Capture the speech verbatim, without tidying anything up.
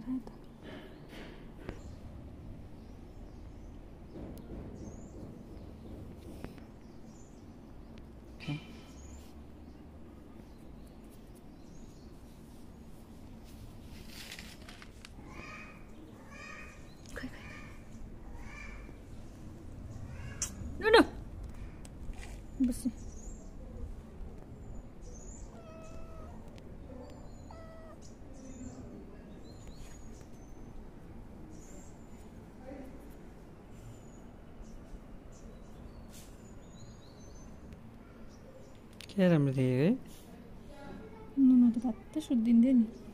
रहा है तो नो नो बस क्या राम्रो थियो है नुनु त भत्तै सुत्दिन्थ्यो नि